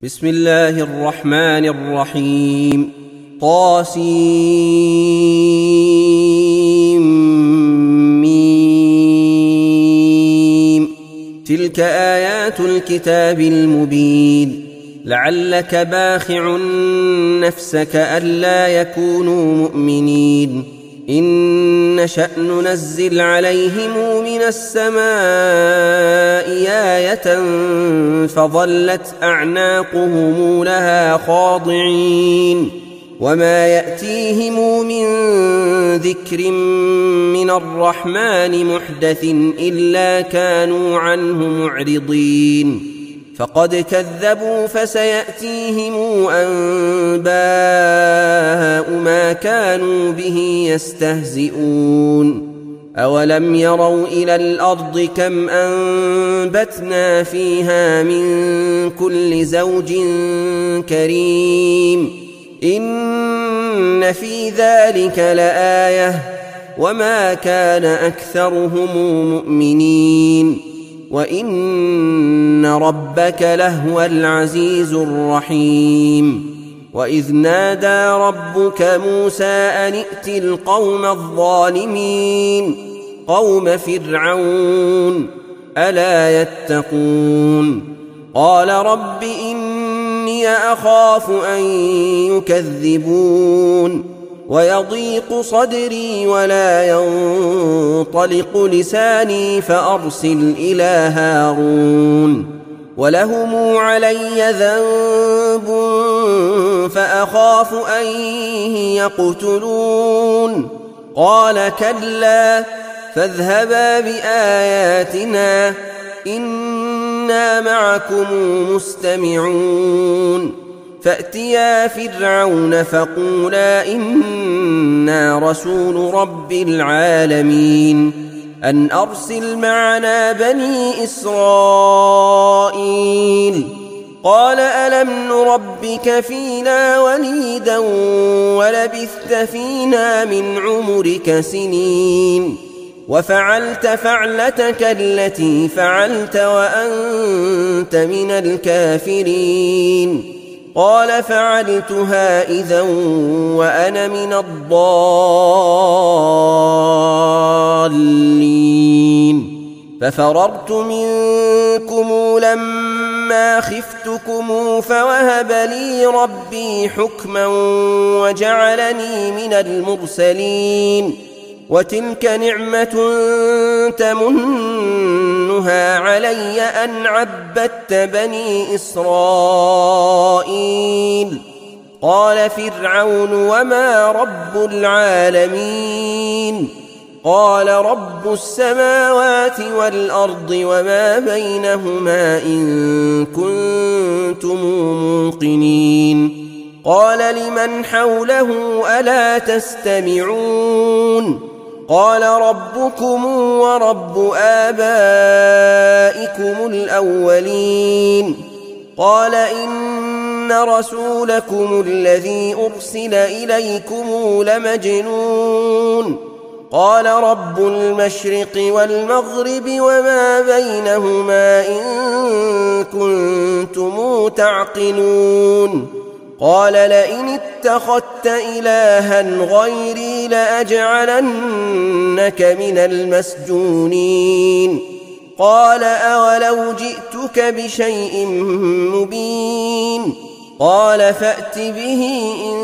بسم الله الرحمن الرحيم طاسيم تلك آيات الكتاب المبين لعلك باخع نفسك ألا يكونوا مؤمنين إن نشأ ننزل عليهم من السماء آية فظلت أعناقهم لها خاضعين وما يأتيهم من ذكر من الرحمن محدث إلا كانوا عنه معرضين فقد كذبوا فسيأتيهم أنباء ما كانوا به يستهزئون أولم يروا إلى الأرض كم أنبتنا فيها من كل زوج كريم إن في ذلك لآية وما كان أكثرهم مؤمنين وإن ربك لهو العزيز الرحيم وإذ نادى ربك موسى أن ائت القوم الظالمين قوم فرعون ألا يتقون قال رب إني أخاف أن يكذبون ويضيق صدري ولا ينطلق لساني فأرسل إلى هارون ولهم علي ذنب فأخاف أن يقتلون قال كلا فاذهبا بآياتنا إنا معكم مستمعون فأتيا فرعون فقولا إنا رسول رب العالمين أن أرسل معنا بني إسرائيل قال ألم نربك فينا وليدا ولبثت فينا من عمرك سنين وفعلت فعلتك التي فعلت وأنت من الكافرين قال فعلتها إذا وأنا من الضالين ففررت منكم لما خفتكم فوهب لي ربي حكما وجعلني من المرسلين وتلك نعمة تمنها علي أن عبدت بني إسرائيل قال فرعون وما رب العالمين قال رب السماوات والأرض وما بينهما إن كنتم موقنين قال لمن حوله ألا تستمعون قال ربكم ورب آبائكم الأولين قال إن رسولكم الذي أرسل إليكم لمجنون قال رب المشرق والمغرب وما بينهما إن كنتم تعقلون قال لئن اتخذت إلها غيري لأجعلنك من المسجونين قال أولو جئتك بشيء مبين قال فأت به إن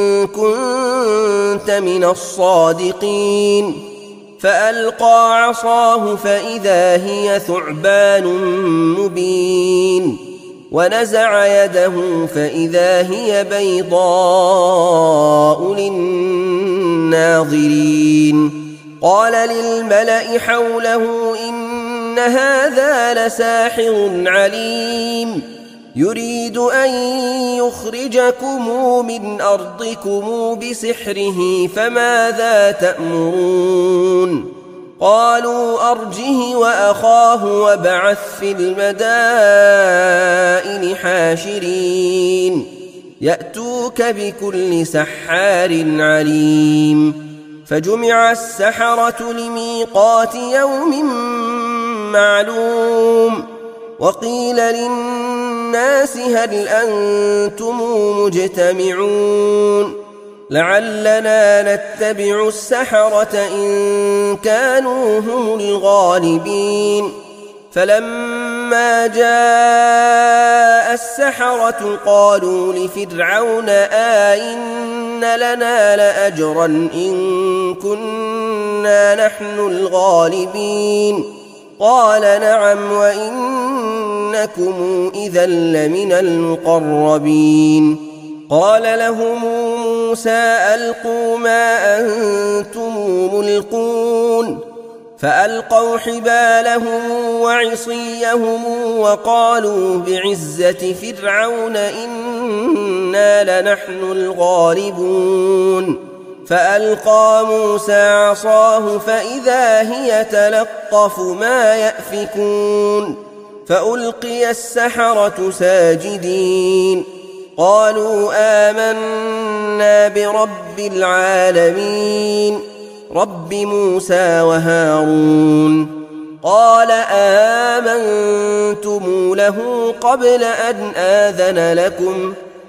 كنت من الصادقين فألقى عصاه فإذا هي ثعبان مبين ونزع يده فإذا هي بيضاء للناظرين قال للملأ حوله إن هذا لساحر عليم يريد أن يخرجكم من أرضكم بسحره فماذا تأمرون قالوا أرجه وأخاه وابعث في المدائن حاشرين يأتوك بكل سحار عليم فجمع السحرة لميقات يوم معلوم وقيل للناس هل أنتم مجتمعون لعلنا نتبع السحرة إن كانوا هم الغالبين فلما جاء السحرة قالوا لفرعون آئن لنا لأجرا إن كنا نحن الغالبين قال نعم وإنكم إذا لمن المقربين قال لهم موسى ألقوا ما أنتم ملقون فألقوا حبالهم وعصيهم وقالوا بعزة فرعون إنا لنحن الغالبون فألقى موسى عصاه فإذا هي تلقف ما يأفكون فألقي السحرة ساجدين قالوا آمنا برب العالمين رب موسى وهارون قال آمنتم له قبل أن آذن لكم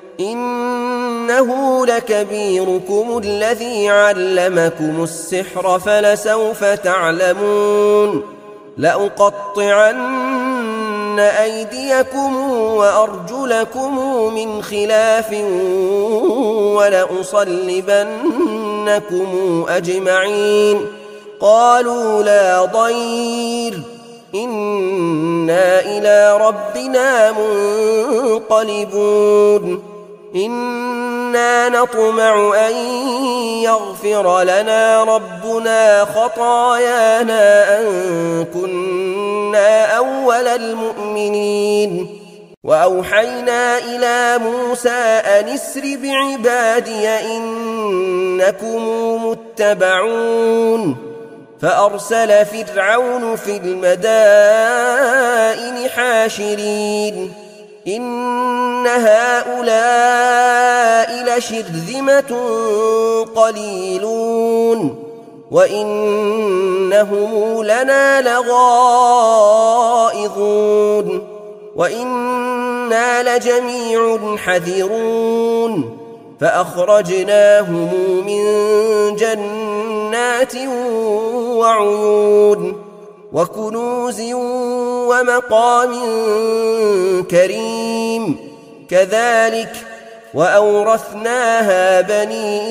إنه لكبيركم الذي علمكم السحر فلسوف تعلمون لأقطعن أيديكم وأرجلكم من خلاف ولأصلبنكم أجمعين قالوا لا ضير إنا إلى ربنا منقلبون إنا نطمع أن يغفر لنا ربنا خطايانا أن كنا أول المؤمنين وأوحينا إلى موسى أن اسر بعبادي إنكم متبعون فأرسل فرعون في المدائن حاشرين إن هؤلاء لشرذمة قليلون وإنهم لنا لغائظون وإنا لجميع حذرون فأخرجناهم من جنات وعيون وكنوز ومقام كريم كذلك وأورثناها بني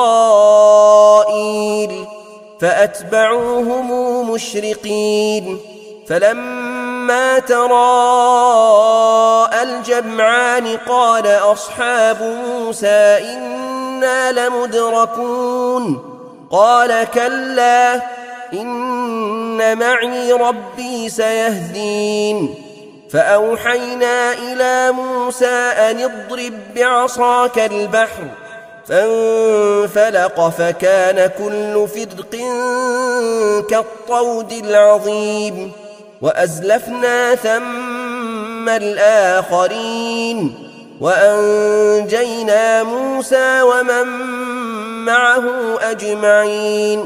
إسرائيل فأتبعوهم مشرقين فلما تراءى الجمعان قال أصحاب موسى إنا لمدركون قال كلا إن معي ربي سيهدين فأوحينا إلى موسى أن اضرب بعصاك البحر فانفلق فكان كل فرق كالطود العظيم وأزلفنا ثم الآخرين وأنجينا موسى ومن معه أجمعين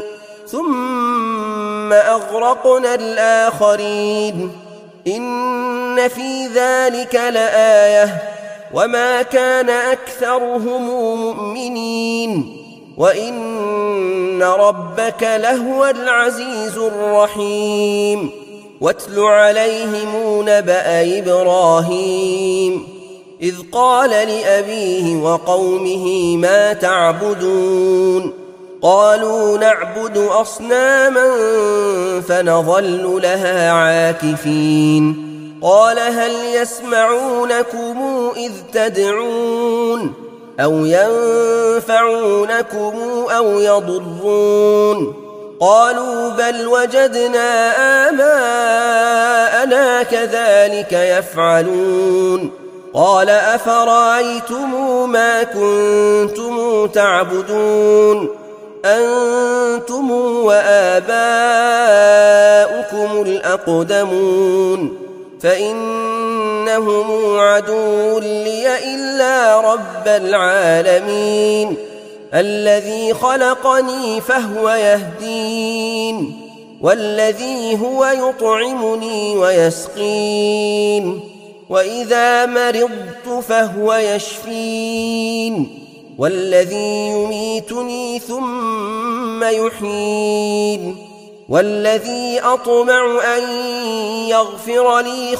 ثم أغرقنا الآخرين إن في ذلك لآية وما كان أكثرهم مؤمنين وإن ربك لهو العزيز الرحيم واتل عليهم نبأ إبراهيم إذ قال لأبيه وقومه ما تعبدون قالوا نعبد أصناما فنظل لها عاكفين قال هل يسمعونكم إذ تدعون أو ينفعونكم أو يضرون قالوا بل وجدنا آباءنا كذلك يفعلون قال أفرأيتم ما كنتم تعبدون أنتم وآباؤكم الأقدمون فإنهم عدو لي إلا رب العالمين الذي خلقني فهو يهدين والذي هو يطعمني ويسقين وإذا مرضت فهو يشفين والذي يميتني ثم يحيين والذي أطمع أن يغفر لي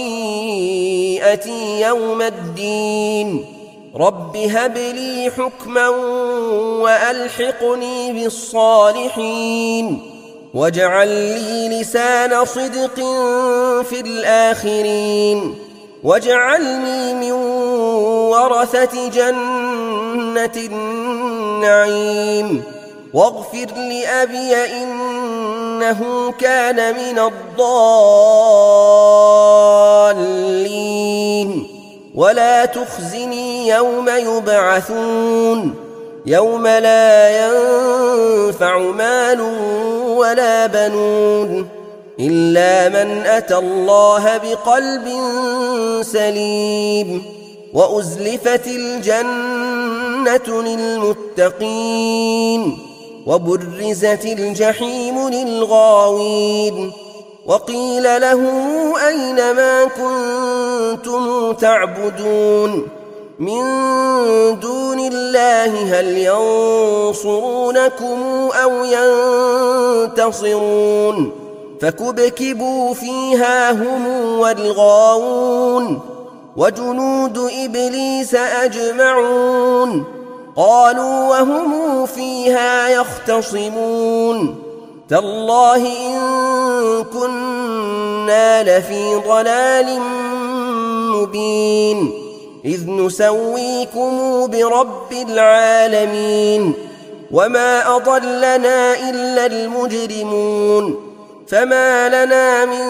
خطيئتي يوم الدين رب هب لي حكما وألحقني بالصالحين واجعل لي لسان صدق في الآخرين واجعلني من ورثة جنة النعيم واغفر لأبي إنه كان من الضالين ولا تخزني يوم يبعثون يوم لا ينفع مال ولا بنون إلا من أتى الله بقلب سليم وأزلفت الجنة للمتقين وبرزت الجحيم للغاوين وقيل له أين ما كنتم تعبدون من دون الله هل ينصرونكم أو ينتصرون فكبكبوا فيها هم والغاوون وجنود إبليس أجمعون قالوا وهم فيها يختصمون تالله إن كنا لفي ضلال مبين إذ نسويكم برب العالمين وما أضلنا إلا المجرمون فما لنا من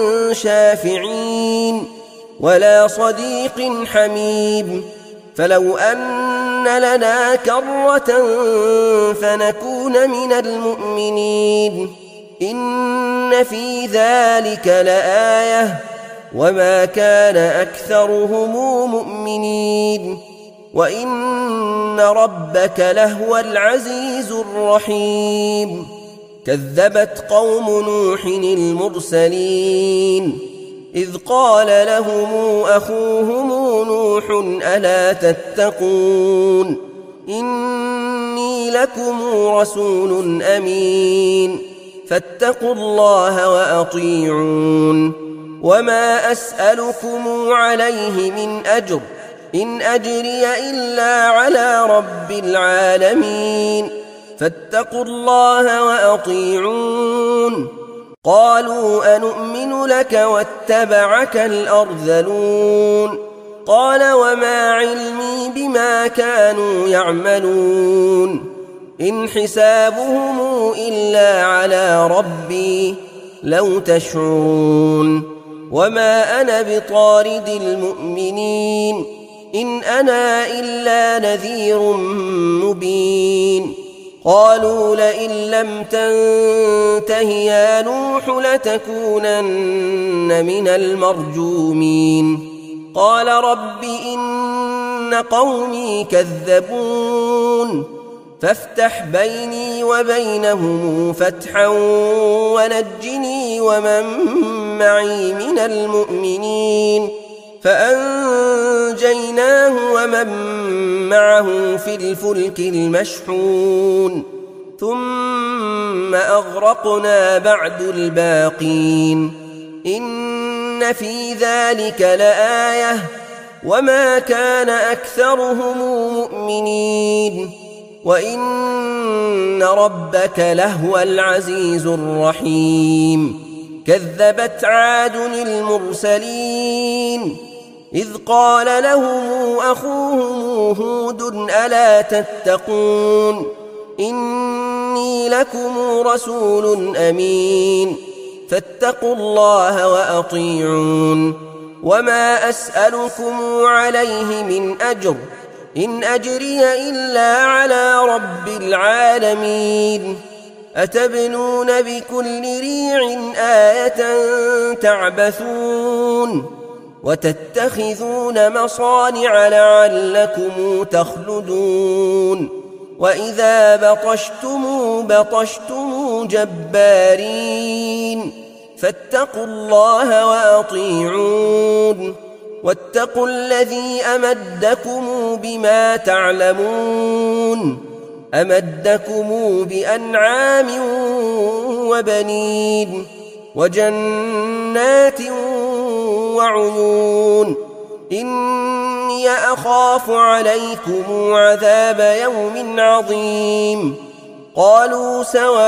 شافعين ولا صديق حميم فلو أن لنا كرة فنكون من المؤمنين إن في ذلك لآية وما كان أكثرهم مؤمنين وإن ربك لهو العزيز الرحيم كذبت قوم نوح المرسلين إذ قال لهم أخوهم نوح ألا تتقون إني لكم رسول أمين فاتقوا الله وأطيعون وما أسألكم عليه من أجر إن أجري إلا على رب العالمين فاتقوا الله وأطيعون قالوا أنؤمن لك واتبعك الأرذلون قال وما علمي بما كانوا يعملون إن حسابهم إلا على ربي لو تشعرون وما أنا بطارد المؤمنين إن أنا إلا نذير مبين قالوا لئن لم تنته يا نوح لتكونن من المرجومين قال رب إن قومي كذبون فافتح بيني وبينهم فتحا ونجني ومن معي من المؤمنين فأنجيناه ومن معه في الفلك المشحون ثم أغرقنا بعد الباقين إن في ذلك لآية وما كان أكثرهم مؤمنين وإن ربك لهو العزيز الرحيم كذبت عاد المرسلين إذ قال لهم أخوهم هود ألا تتقون إني لكم رسول أمين فاتقوا الله وأطيعون وما أسألكم عليه من أجر إن أجري إلا على رب العالمين أتبنون بكل ريع آية تعبثون وتتخذون مصانع لعلكم تخلدون وإذا بطشتم جبارين فاتقوا الله وأطيعون واتقوا الذي أمدكم بما تعلمون أمدكم بأنعام وبنين وجنات وعيون إني أخاف عليكم عذاب يوم عظيم قالوا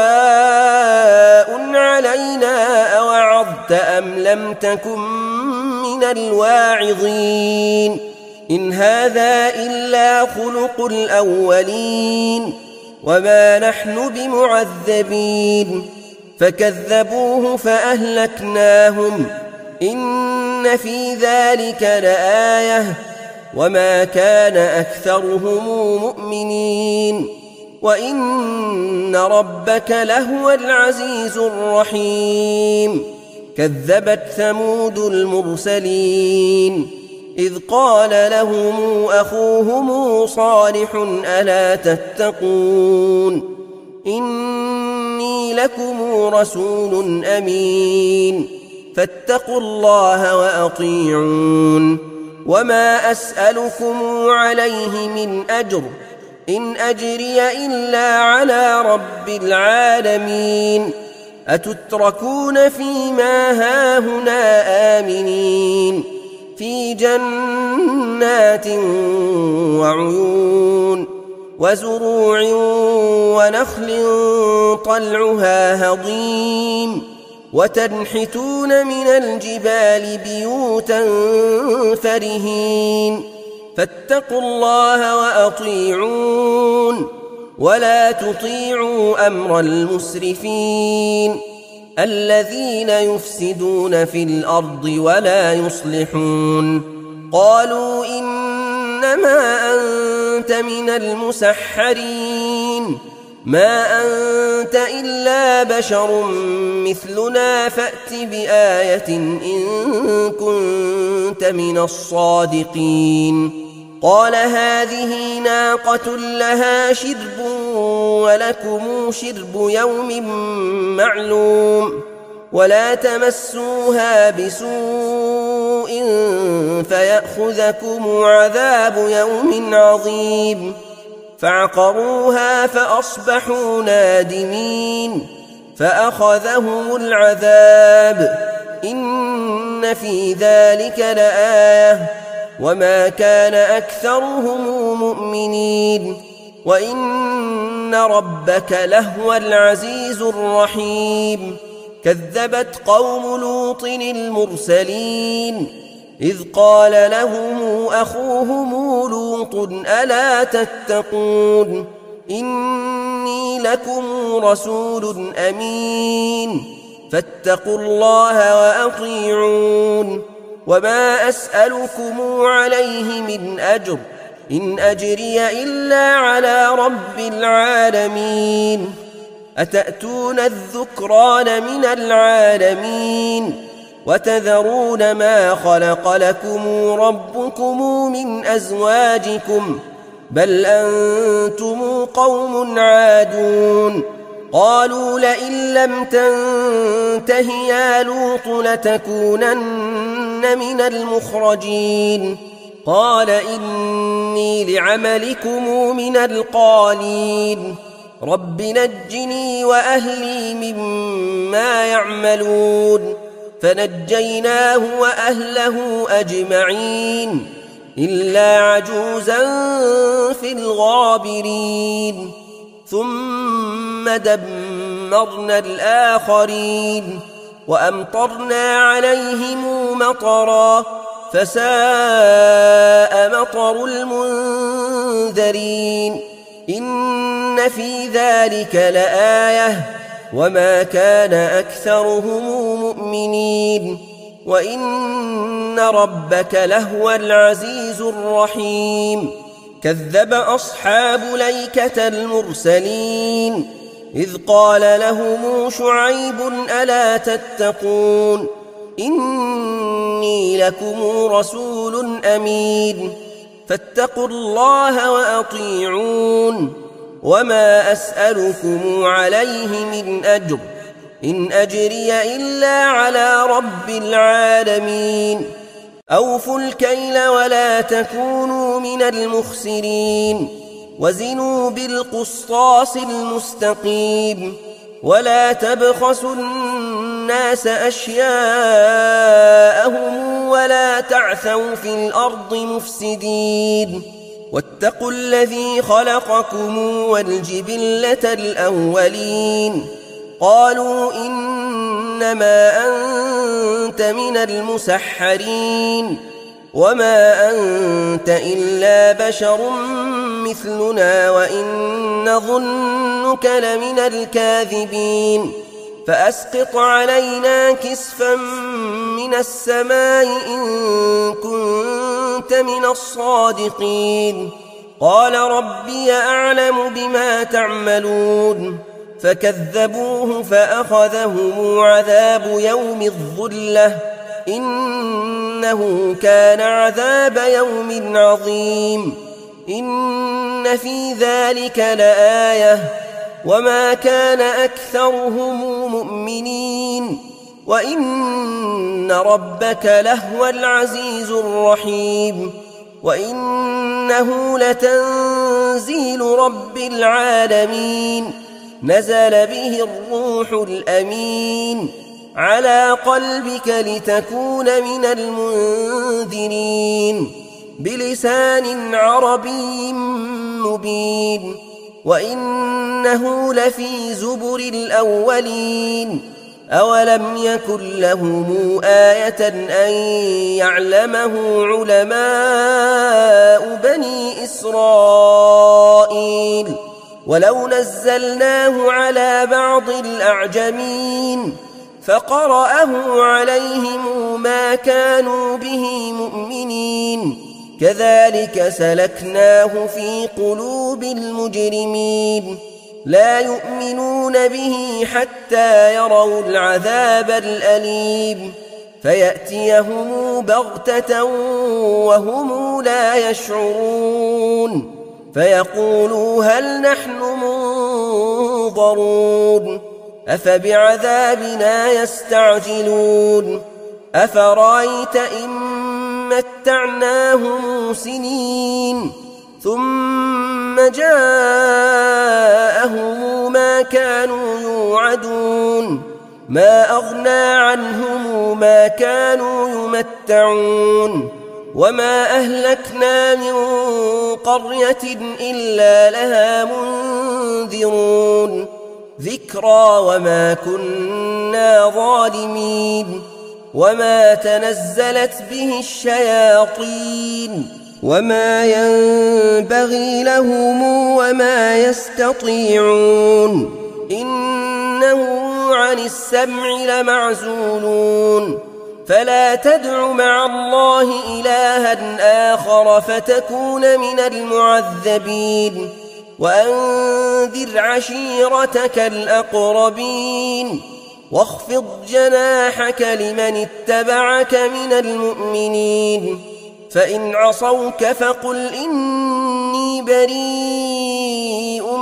سواء علينا أوعظت أم لم تكن من الواعظين إن هذا إلا خلق الأولين وما نحن بمعذبين فكذبوه فأهلكناهم إن في ذلك لآية وما كان أكثرهم مؤمنين وإن ربك لهو العزيز الرحيم كذبت ثمود المرسلين إذ قال لهم أخوهم صالح ألا تتقون إني لكم رسول أمين فاتقوا الله وأطيعون وما أسألكم عليه من أجر إن أجري إلا على رب العالمين أتتركون فيما هاهنا آمنين في جنات وعيون وزروع ونخل طلعها هضيم وتنحتون من الجبال بيوتا فرهين فاتقوا الله وأطيعون ولا تطيعوا أمر المسرفين الذين يفسدون في الأرض ولا يصلحون قالوا إنما أنت من المسحرين ما أنت إلا بشر مثلنا فأت بآية إن كنت من الصادقين قال هذه ناقة لها شرب ولكم شرب يوم معلوم ولا تمسوها بسوء فيأخذكم عذاب يوم عظيم فعقروها فأصبحوا نادمين فأخذهم العذاب إن في ذلك لآية وما كان أكثرهم مؤمنين وإن ربك لهو العزيز الرحيم كذبت قوم لوط المرسلين إذ قال لهم أخوهم لوط ألا تتقون إني لكم رسول أمين فاتقوا الله وأطيعون وما أسألكم عليه من أجر إن أجري إلا على رب العالمين أتأتون الذكران من العالمين وتذرون ما خلق لكم ربكم من أزواجكم بل أنتم قوم عادون قالوا لئن لم تنته يا لوط لتكونن من المخرجين قال إني لعملكم من القالين رب نجني وأهلي مما يعملون فنجيناه وأهله أجمعين إلا عجوزا في الغابرين ثم دمرنا الآخرين وأمطرنا عليهم مطرا فساء مطر المنذرين إن في ذلك لآية وما كان أكثرهم مؤمنين وإن ربك لهو العزيز الرحيم كذب أصحاب ليكة المرسلين إذ قال لهم شعيب ألا تتقون إني لكم رسول أمين فاتقوا الله وأطيعون وما أسألكم عليه من أجر إن أجري إلا على رب العالمين أوفوا الكيل ولا تكونوا من المخسرين وزنوا بالقسطاس المستقيم ولا تبخسوا الناس أشياءهم ولا تعثوا في الأرض مفسدين واتقوا الذي خلقكم والجبلة الأولين قالوا إنما أنت من المسحرين وما أنت إلا بشر مثلنا وإن نظنك لمن الكاذبين فأسقط علينا كسفا من السماء إن كنت من الصادقين قال ربي أعلم بما تعملون فكذبوه فأخذهم عذاب يوم الظلة إنه كان عذاب يوم عظيم إن في ذلك لآية وما كان أكثرهم مؤمنين وإن ربك لهو العزيز الرحيم وإنه لتنزيل رب العالمين نزل به الروح الأمين على قلبك لتكون من المنذرين بلسان عربي مبين وإنه لفي زبر الأولين أولم يكن لهم آية أن يعلمه علماء بني إسرائيل ولو نزلناه على بعض الأعجمين فقرأه عليهم ما كانوا به مؤمنين كذلك سلكناه في قلوب المجرمين لا يؤمنون به حتى يروا العذاب الأليم فيأتيهم بغتة وهم لا يشعرون فيقولوا هل نحن منظرون أفبعذابنا يستعجلون أفرأيت إن متعناهم سنين ثم جاءهم ما كانوا يوعدون ما أغنى عنهم ما كانوا يمتعون وما أهلكنا من قرية إلا لها منذرون ذكرى وما كنا ظالمين وما تنزلت به الشياطين وما ينبغي لهم وما يستطيعون إنهم عن السمع لمعزولون فلا تدع مع الله إلها آخر فتكون من المعذبين وأنذر عشيرتك الأقربين واخفض جناحك لمن اتبعك من المؤمنين فإن عصوك فقل إني بريء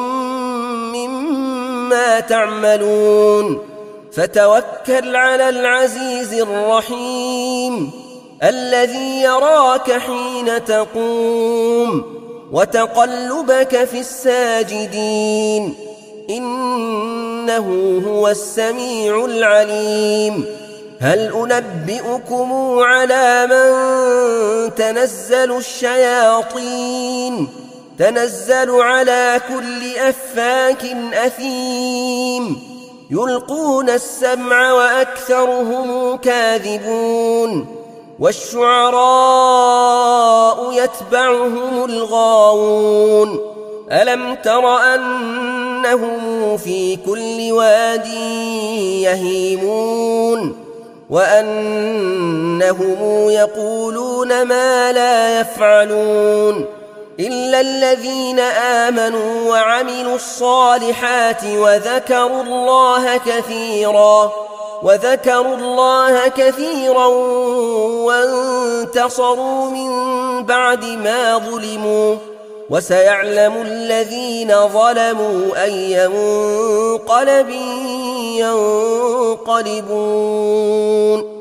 مما تعملون فتوكل على العزيز الرحيم الذي يراك حين تقوم وتقلبك في الساجدين إنه هو السميع العليم هل أنبئكم على من تنزل الشياطين تنزل على كل أفاك أثيم يلقون السمع وأكثرهم كاذبون والشعراء يتبعهم الغاوون ألم تر أنهم في كل واد يهيمون وأنهم يقولون ما لا يفعلون إلا الذين آمنوا وعملوا الصالحات وذكروا الله كثيرا وانتصروا من بعد ما ظلموا وسيعلم الذين ظلموا أي منقلب ينقلبون